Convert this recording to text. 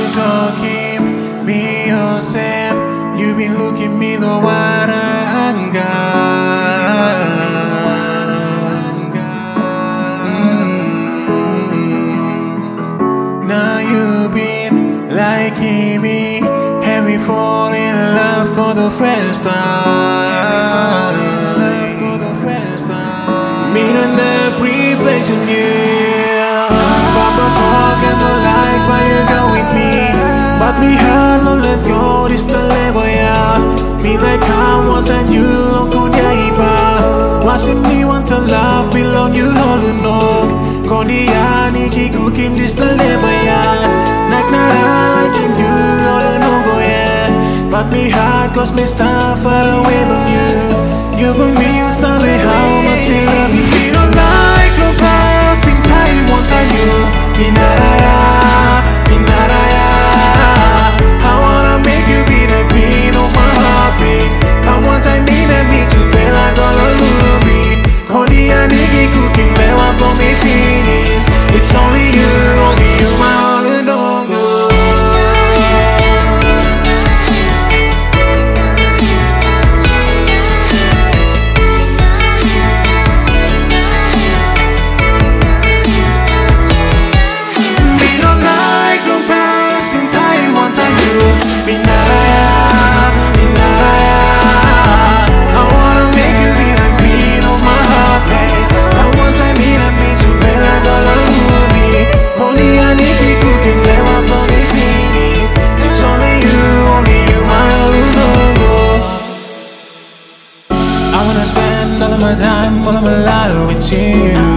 talking me yourself. You been looking me no waranga. Now you been liking me, and we fall in love for the first time. Me and the pre-place in you. Papa talk and the like why you go with me. But me heart no let go, this the level yeah. Me like how one time you long on yaiba. Wasn't me want to love belong you all you know. Kondia niki cooking this the level yeah. Like Nara liking you all you know yeah. But me heart cause me star far away from you. You can feel sorry how much we love you. We don't like no passing time one time you. Me Nara me Nara. I wanna make you be the queen of my heartbeat. Come one time me to play like all a movie. Kondia nigga cooking me want for me finish. It's only you my all and nongo. All of my life with you.